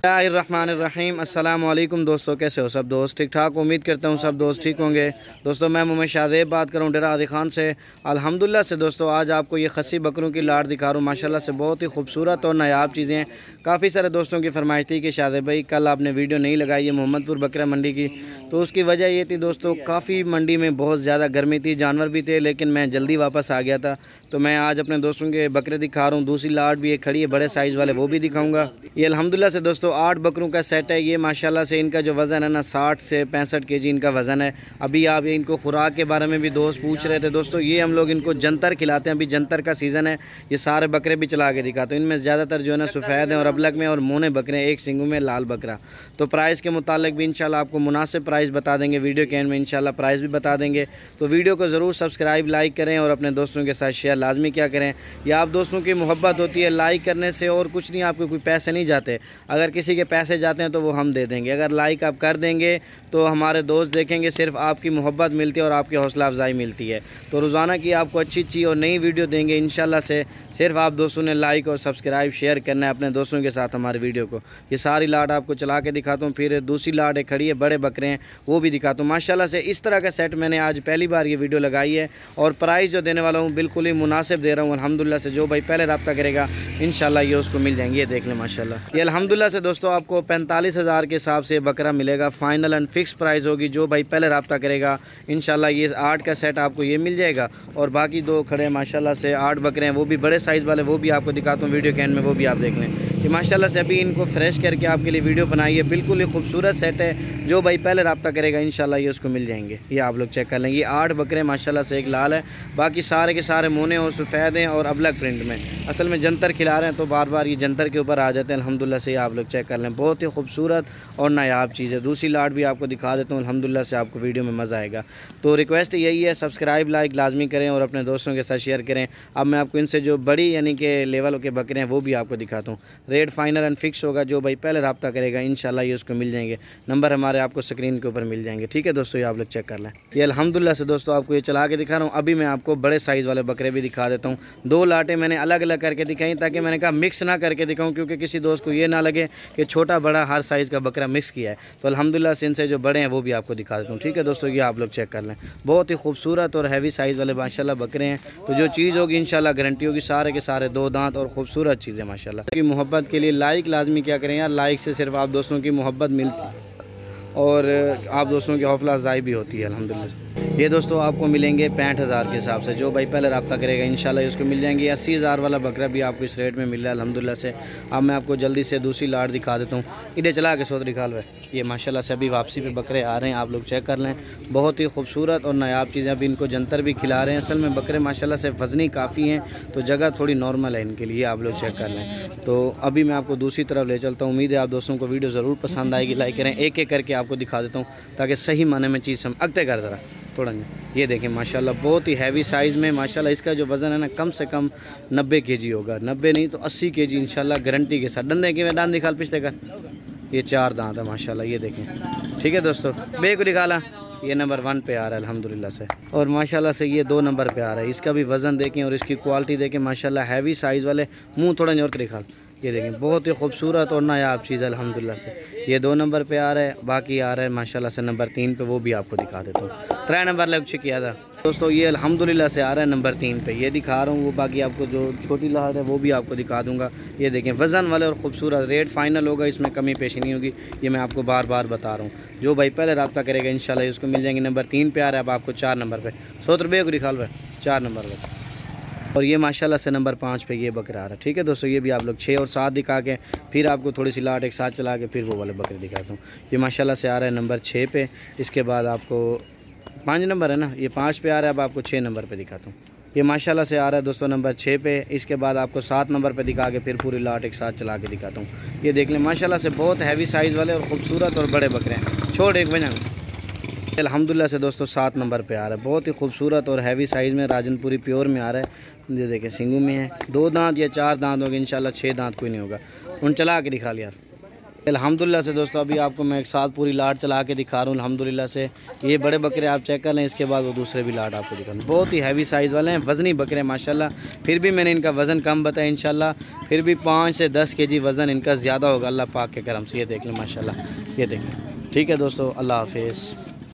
बिस्मिल्लाहिर्रहमानिर्रहीम। अस्सलाम वालेकुम दोस्तों, कैसे हो सब दोस्त? ठीक ठाक, उम्मीद करता हूँ सब दोस्त ठीक होंगे। दोस्तों मैं मोहम्मद शाहज़ेब बात कर रहा हूँ डेरा आदि खान से। अल्हम्दुलिल्लाह से दोस्तों आज आपको ये खस्सी बकरों की लाट दिखा रहा हूँ। माशाल्लाह से बहुत ही खूबसूरत और नायाब चीज़ें हैं। काफ़ी सारे दोस्तों की फरमाइश थी कि शाहज़ेब भाई कल आपने वीडियो नहीं लगाई है मोहम्मदपुर बकरा मंडी की, तो उसकी वजह ये थी दोस्तों, काफ़ी मंडी में बहुत ज़्यादा गर्मी थी, जानवर भी थे, लेकिन मैं जल्दी वापस आ गया था। तो मैं आज अपने दोस्तों के बकरे दिखा रहा हूँ। दूसरी लाट भी एक खड़ी है बड़े साइज़ वाले, वो भी दिखाऊँगा। ये अल्हम्दुलिल्लाह से दोस्तों 8 बकरों का सेट है। ये माशाल्लाह से इनका जो वज़न है ना 60 से 65 केजी इनका वज़न है। अभी आप इनको खुराक के बारे में भी दोस्त पूछ रहे थे दोस्तों, ये हम लोग इनको जंतर खिलाते हैं। अभी जंतर का सीज़न है, ये सारे बकरे भी चला के दिखाते हैं। इनमें ज़्यादातर जो है ना सफ़ेद हैं और अबलग में और मोने बकरे हैं, एक सिंगू में लाल बकरा। तो प्राइस के मुतालिक भी इंशाल्लाह आपको मुनासिब प्राइस बता देंगे, वीडियो के एंड में इंशाल्लाह प्राइस भी बता देंगे। तो वीडियो को ज़रूर सब्सक्राइब लाइक करें और अपने दोस्तों के साथ शेयर लाजमी क्या करें। या आप दोस्तों की मोहब्बत होती है लाइक करने से, और कुछ नहीं, आपके कोई पैसे नहीं जाते। अगर किसी के पैसे जाते हैं तो वो हम दे देंगे। अगर लाइक आप कर देंगे तो हमारे दोस्त देखेंगे, सिर्फ आपकी मोहब्बत मिलती है और आपकी हौसला अफजाई मिलती है। तो रोज़ाना की आपको अच्छी और नई वीडियो देंगे इंशाल्लाह से। सिर्फ आप दोस्तों ने लाइक और सब्सक्राइब शेयर करना है अपने दोस्तों के साथ हमारे वीडियो को। ये सारी लाट आपको चला के दिखाता हूँ। फिर दूसरी लाट एक खड़ी है, बड़े बकरे हैं, वो भी दिखाता हूँ। माशाल्लाह से इस तरह का सेट मैंने आज पहली बार ये वीडियो लगाई है, और प्राइस जो देने वाला हूँ बिल्कुल ही मुनासिब दे रहा हूँ अल्हम्दुलिल्लाह से। जो भाई पहले रब्ता करेगा इंशाल्लाह ये उसको मिल जाएंगे। ये देख लें माशाल्लाह। ये अल्हम्दुलिल्लाह से दोस्तों आपको 45,000 के हिसाब से बकरा मिलेगा। फाइनल एंड फिक्स प्राइस होगी। जो भाई पहले रब्ता करेगा इंशाल्लाह ये 8 का सेट आपको ये मिल जाएगा। और बाकी दो खड़े माशाल्लाह से 8 बकरे हैं, वो भी बड़े साइज़ वाले, वो भी आपको दिखाता हूँ वीडियो के एंड में, वो भी आप देख लें कि माशाल्लाह से अभी इनको फ्रेश करके आपके लिए वीडियो बनाई है। बिल्कुल ही खूबसूरत सेट है। जो भाई पहले रब्ता करेगा इंशाल्लाह ये उसको मिल जाएंगे। ये आप लोग चेक कर लेंगे। ये 8 बकरे माशाल्लाह से, एक लाल है, बाकी सारे के सारे मोने और सफ़ेद हैं और अबलग प्रिंट में। असल में जंतर खिला रहे हैं तो बार बार ये जंतर के ऊपर आ जाते हैं अल्हम्दुलिल्लाह से। आप लोग चेक कर लें, बहुत ही खूबसूरत और नायाब चीज़ है। दूसरी लाट भी आपको दिखा देता हूँ अल्हम्दुलिल्लाह से, आपको वीडियो में मज़ा आएगा। तो रिक्वेस्ट यही है, सब्सक्राइब लाइक लाजमी करें और अपने दोस्तों के साथ शेयर करें। अब मैं आपको इनसे जो बड़ी यानी कि लेवल के बकरे हैं वो भी आपको दिखाता हूँ। रेट फाइनल एंड फिक्स होगा। जो भाई पहले रब्ता करेगा इंशाल्लाह ये उसको मिल जाएंगे। नंबर हमारे आपको स्क्रीन के ऊपर मिल जाएंगे। ठीक है दोस्तों, ये आप लोग चेक कर लें। ये अल्हम्दुलिल्लाह से दोस्तों आपको ये चला के दिखा रहा हूँ। अभी मैं आपको बड़े साइज़ वाले बकरे भी दिखा देता हूँ। 2 लाटें मैंने अलग अलग करके दिखाई, ताकि मैंने कहा मिक्स ना करके दिखाऊँ, क्योंकि किसी दोस्त को ये ना लगे कि छोटा बड़ा हर साइज़ का बकरा मिक्स किया है। तो अल्हम्दुलिल्लाह से इनसे जो बड़े हैं वो भी आपको दिखा देता हूँ। ठीक है दोस्तों, ये आप लोग चेक कर लें। बहुत ही खूबसूरत और हैवी साइज़ वाले माशाल्लाह बकरे हैं। तो जो चीज़ होगी इंशाल्लाह गारंटी होगी। सारे के सारे 2 दांत और खूबसूरत चीज़ें माशाल्लाह की। मोहब्बत के लिए लाइक लाजमी क्या करें यार, लाइक से सिर्फ आप दोस्तों की मोहब्बत मिलती है और आप दोस्तों की हौसला अफजाई भी होती है अल्हम्दुलिल्लाह। ये दोस्तों आपको मिलेंगे 65,000 के हिसाब से। जो भाई पहले रब्ता करेगा इंशाल्लाह उसको मिल जाएंगे। 80,000 वाला बकरा भी आपको इस रेट में मिल रहा है अल्हम्दुलिल्लाह से। अब मैं आपको जल्दी से दूसरी लाट दिखा देता हूँ। इधर चला के सोत निकाल रहा है। ये माशाल्लाह से अभी वापसी पे बकरे आ रहे हैं, आप लोग चेक कर लें। बहुत ही खूबसूरत और नायाब चीज़ें। अभी इनको जंतर भी खिला रहे हैं। असल में बकरे माशाल्लाह से वज़नी काफ़ी हैं, तो जगह थोड़ी नॉर्मल है इनके लिए, आप लोग चेक कर लें। तो अभी मैं आपको दूसरी तरफ ले चलता हूँ। उम्मीद है आप दोस्तों को वीडियो ज़रूर पसंद आएगी। लाइक करें, एक एक करके आपको दिखा देता हूँ ताकि सही माने में चीज़ हम अगते कर ज़रा थोड़ा नहीं। ये देखें माशाल्लाह बहुत ही हैवी साइज़ में माशाल्लाह। इसका जो वज़न है ना कम से कम 90 केजी होगा। 90 नहीं तो 80 केजी इंशाल्लाह गारंटी के साथ। डंडे की मैं दान दिखा पिछले का, ये 4 दांत है माशाल्लाह। ये देखें। ठीक है दोस्तों, बे को निकाला, ये नंबर 1 पे आ रहा है अल्हम्दुलिल्लाह से। और माशाल्लाह से ये 2 नंबर पे आ रहा है। इसका भी वज़न देखें और इसकी क्वालिटी देखें माशाल्लाह। हैवी साइज़ वाले, मुँह थोड़ा न्योर निकाल। ये देखें बहुत ही खूबसूरत और नायाब चीज़ अल्हम्दुलिल्लाह से। ये 2 नंबर पे आ रहा है, बाकी आ रहा है माशाल्लाह से नंबर 3 पे, वो भी आपको दिखा देता हूँ। 3 नंबर लग किया था दोस्तों। ये अल्हम्दुलिल्लाह से आ रहा है नंबर 3 पे, ये दिखा रहा हूँ। वो बाकी आपको जो छोटी लाट है वो भी आपको दिखा दूँगा। ये देखें वज़न वाले और ख़ूबसूरत। रेट फाइनल होगा, इसमें कमी पेशी नहीं होगी। ये मैं आपको बार बार बता रहा हूँ। जो भाई पहले रब्ता करेगा इंशाल्लाह उसको मिल जाएंगे। नंबर 3 पे आ रहा है। अब आपको 4 नंबर पर 100 रुपये को निकाल रहा है, 4 नंबर पर। और ये माशाल्लाह से नंबर 5 पे ये बकरा आ रहा है। ठीक है दोस्तों, ये भी आप लोग 6 और 7 दिखा के फिर आपको थोड़ी सी लाट एक साथ चला के फिर वो वाले बकरे दिखाता हूँ। ये माशाल्लाह से आ रहा है नंबर 6 पे। इसके बाद आपको 5 नंबर है ना, ये 5 पे आ रहा है। अब आपको 6 नंबर पे दिखाता हूँ। ये माशाल्लाह से आ रहा है दोस्तों नंबर 6 पे। इसके बाद आपको 7 नंबर पे दिखा के फिर पूरी लाट एक साथ चला के दिखाता हूँ। ये देख लें माशाल्लाह से बहुत हैवी साइज़ वाले और ख़ूबसूरत और बड़े बकरे हैं। छोड़ एक बजा अल्हम्दुलिल्लाह से दोस्तों 7 नंबर पे आ रहा है। बहुत ही खूबसूरत और हैवी साइज़ में राजनपुरी प्योर में आ रहा है। ये देखें सिंगू में है। 2 दांत या 4 दांत होंगे इंशाल्लाह, 6 दांत कोई नहीं होगा। उन चला के दिखा लिया। अल्हम्दुलिल्लाह से दोस्तों अभी आपको मैं एक साथ पूरी लाट चला के दिखा रहा हूँ। अल्हम्दुलिल्लाह से ये बड़े बकरे आप चेक कर लें, इसके बाद वो दूसरे भी लाट आपको दिखा रहा हूँ। बहुत ही हैवी साइज़ वाले हैं, वज़नी बकरे माशाल्लाह। फिर भी मैंने इनका वज़न कम बताया, इंशाल्लाह फिर भी 5 से 10 kg वज़न इनका ज़्यादा होगा अल्लाह पाक के करम से। ये देख लें माशाल्लाह, ये देखें। ठीक है दोस्तों, अल्लाह हाफिज़।